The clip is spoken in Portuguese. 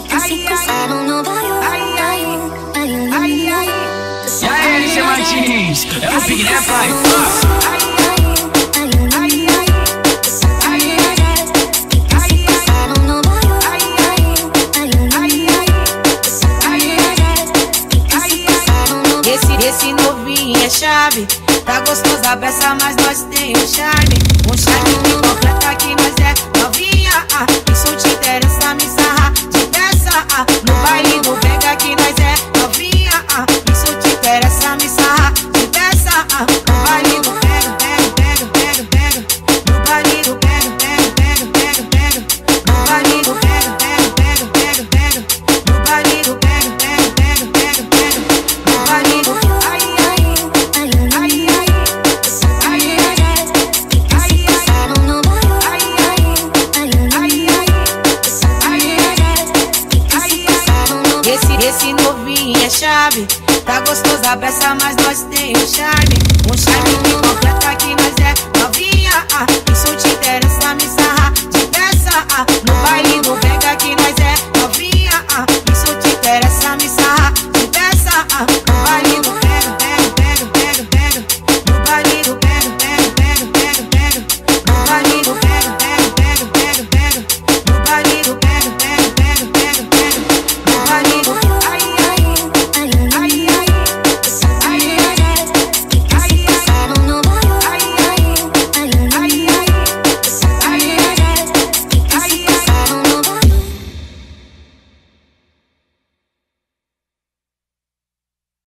que se casaram no baile. E aí, LG Martins, é o Big, né, pai? Esse novinho é chave, tá gostosa a beça, mas nós tem um charme. Um charme que completa que nós é novinha. Isso te interessa, me sarra de peça. No baile do Bega que nós é novinha. Isso te interessa, me sarra de peça. No baile do Bega, pega, pega, pega, pega. No baile do Bega, pega, pega, pega, pega. No baile do Bega, pega, pega, pega, pega. No baile do Bega, pega, pega, pega, pega. No baile do Esse novinho é chave, tá gostosa a beça, mas nós tem um charme. Um charme